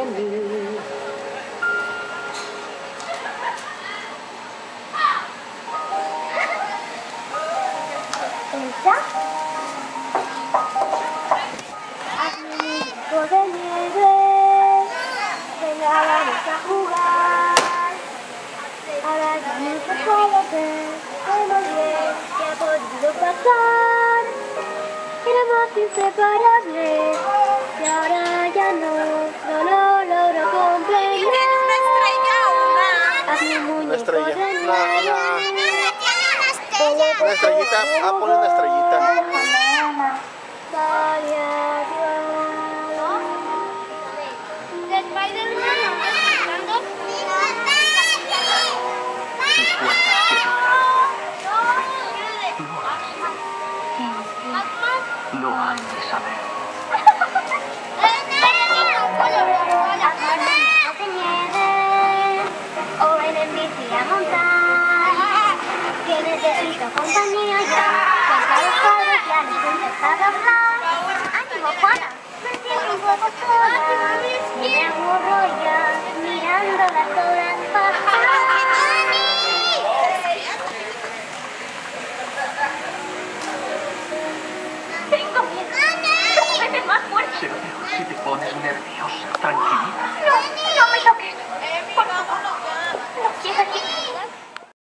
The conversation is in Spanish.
mí. ¿Ella? Hazme un muñeco de nieve, venga, vamos a jugar. Ahora ya no se puede ver todo bien que ha podido pasar. Éramos inseparables y ahora ya no lo logro comprender. Hazme un muñeco de nieve. Una estrellita, ponle una estrellita. Vale, adiós. ¿De Spider-Man no estás cantando? Lo has de saber. O en el bici a montar, que necesito compañía ya. Cuenta los padres ya les empezado a hablar. ¡Ánimo, Juana! Me siento un poco sola y me aburro ya mirando las horas pasar.